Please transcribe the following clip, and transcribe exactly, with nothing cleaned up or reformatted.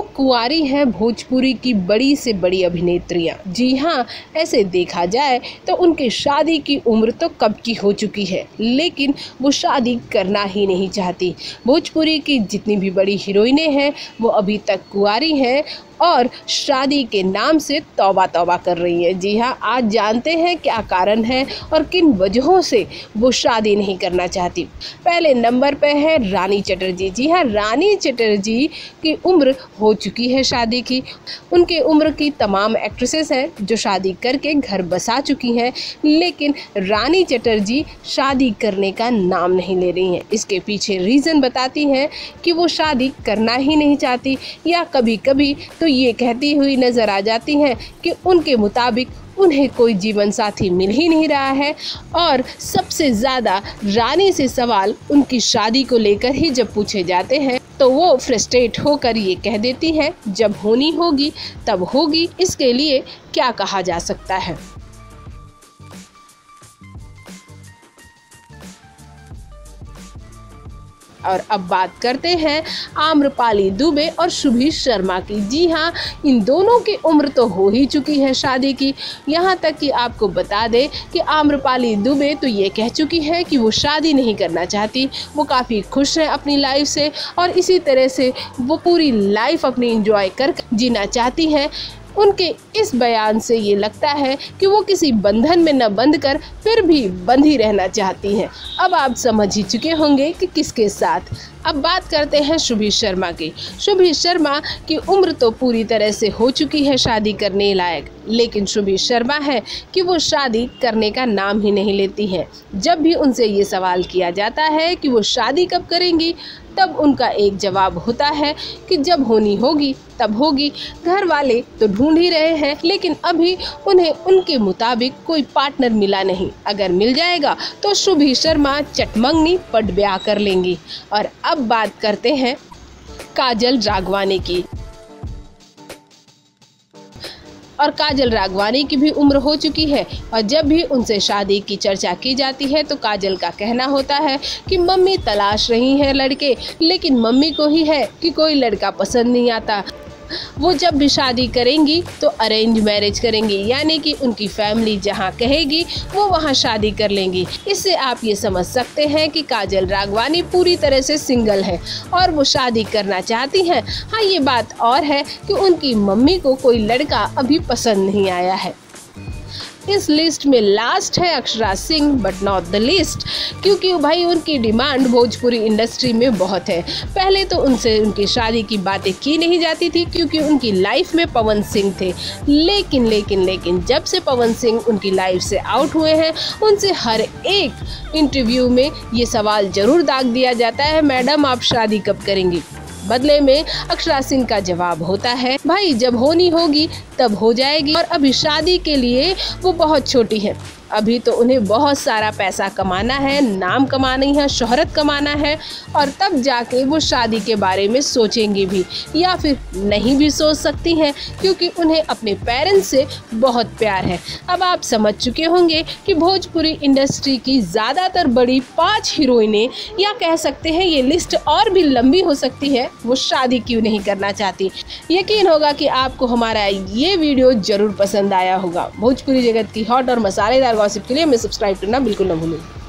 कुंवारी हैं भोजपुरी की बड़ी से बड़ी अभिनेत्रियां। जी हाँ, ऐसे देखा जाए तो उनकी शादी की उम्र तो कब की हो चुकी है, लेकिन वो शादी करना ही नहीं चाहती। भोजपुरी की जितनी भी बड़ी हीरोइनें हैं वो अभी तक कुंवारी हैं और शादी के नाम से तौबा तौबा कर रही है। जी हाँ, आज जानते हैं क्या कारण है और किन वजहों से वो शादी नहीं करना चाहती। पहले नंबर पे है रानी चटर्जी। जी हाँ, रानी चटर्जी की उम्र हो चुकी है शादी की। उनके उम्र की तमाम एक्ट्रेसेस हैं जो शादी करके घर बसा चुकी हैं, लेकिन रानी चटर्जी शादी करने का नाम नहीं ले रही हैं। इसके पीछे रीज़न बताती हैं कि वो शादी करना ही नहीं चाहती, या कभी कभी तो ये कहती हुई नज़र आ जाती हैं कि उनके मुताबिक उन्हें कोई जीवन साथी मिल ही नहीं रहा है। और सबसे ज़्यादा रानी से सवाल उनकी शादी को लेकर ही जब पूछे जाते हैं तो वो फ्रस्ट्रेट होकर ये कह देती है, जब होनी होगी तब होगी, इसके लिए क्या कहा जा सकता है। और अब बात करते हैं आम्रपाली दुबे और शुभी शर्मा की। जी हाँ, इन दोनों की उम्र तो हो ही चुकी है शादी की। यहाँ तक कि आपको बता दें कि आम्रपाली दुबे तो ये कह चुकी है कि वो शादी नहीं करना चाहती, वो काफ़ी खुश है अपनी लाइफ से और इसी तरह से वो पूरी लाइफ अपनी एंजॉय कर जीना चाहती है। उनके इस बयान से ये लगता है कि वो किसी बंधन में न बंध कर फिर भी बंधी रहना चाहती हैं। अब आप समझ ही चुके होंगे कि किसके साथ। अब बात करते हैं शुभी शर्मा की। शुभी शर्मा की उम्र तो पूरी तरह से हो चुकी है शादी करने लायक, लेकिन शुभी शर्मा है कि वो शादी करने का नाम ही नहीं लेती हैं। जब भी उनसे ये सवाल किया जाता है कि वो शादी कब करेंगी, तब उनका एक जवाब होता है कि जब होनी होगी तब होगी। घर वाले तो ढूंढ ही रहे हैं, लेकिन अभी उन्हें उनके मुताबिक कोई पार्टनर मिला नहीं। अगर मिल जाएगा तो शुभी शर्मा चटमंगनी पट ब्याह कर लेंगी। और अब बात करते हैं काजल राघवानी की। और काजल राघवानी की भी उम्र हो चुकी है और जब भी उनसे शादी की चर्चा की जाती है तो काजल का कहना होता है कि मम्मी तलाश रही हैं लड़के, लेकिन मम्मी को ही है कि कोई लड़का पसंद नहीं आता। वो जब भी शादी करेंगी तो अरेंज मैरिज करेंगी, यानी कि उनकी फैमिली जहाँ कहेगी वो वहाँ शादी कर लेंगी। इससे आप ये समझ सकते हैं कि काजल राघवानी पूरी तरह से सिंगल है और वो शादी करना चाहती हैं। हाँ, ये बात और है कि उनकी मम्मी को कोई लड़का अभी पसंद नहीं आया है। इस लिस्ट में लास्ट है Akshara Singh, but not the least, क्योंकि भाई उनकी डिमांड भोजपुरी इंडस्ट्री में बहुत है। पहले तो उनसे उनकी शादी की बातें की नहीं जाती थी क्योंकि उनकी लाइफ में पवन सिंह थे, लेकिन लेकिन लेकिन जब से पवन सिंह उनकी लाइफ से आउट हुए हैं, उनसे हर एक इंटरव्यू में ये सवाल जरूर दाग दिया जाता है, मैडम आप शादी कब करेंगी। बदले में अक्षरा सिंह का जवाब होता है, भाई जब होनी होगी तब हो जाएगी। और अभी शादी के लिए वो बहुत छोटी है, अभी तो उन्हें बहुत सारा पैसा कमाना है, नाम कमानी है, शोहरत कमाना है, और तब जाके वो शादी के बारे में सोचेंगी भी, या फिर नहीं भी सोच सकती हैं क्योंकि उन्हें अपने पेरेंट्स से बहुत प्यार है। अब आप समझ चुके होंगे कि भोजपुरी इंडस्ट्री की ज़्यादातर बड़ी पाँच हीरोइनें, या कह सकते हैं ये लिस्ट और भी लंबी हो सकती है, वो शादी क्यों नहीं करना चाहती। यकीन होगा कि आपको हमारा ये वीडियो ज़रूर पसंद आया होगा। भोजपुरी जगत की हॉट और मसालेदार गॉसिप के लिए हमें सब्सक्राइब करना बिल्कुल न भूलें।